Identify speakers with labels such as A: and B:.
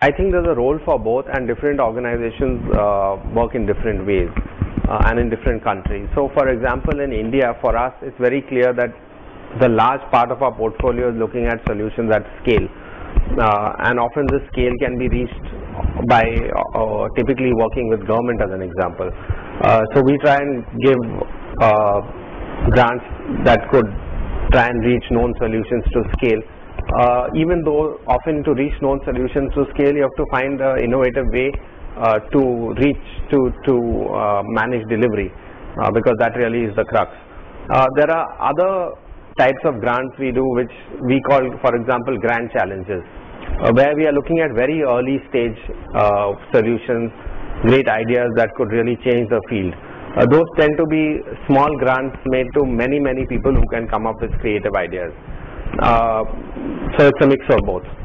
A: I think there's a role for both, and different organizations work in different ways and in different countries. So for example, in India, for us, it's very clear that the large part of our portfolio is looking at solutions at scale, and often this scale can be reached by typically working with government as an example. So we try and give grants that could try and reach known solutions to scale. Even though often to reach known solutions to scale, you have to find an innovative way to reach to manage delivery, because that really is the crux. There are other types of grants we do which we call, for example, grand challenges, where we are looking at very early stage solutions, great ideas that could really change the field. Those tend to be small grants made to many people who can come up with creative ideas. So it's a mix of both.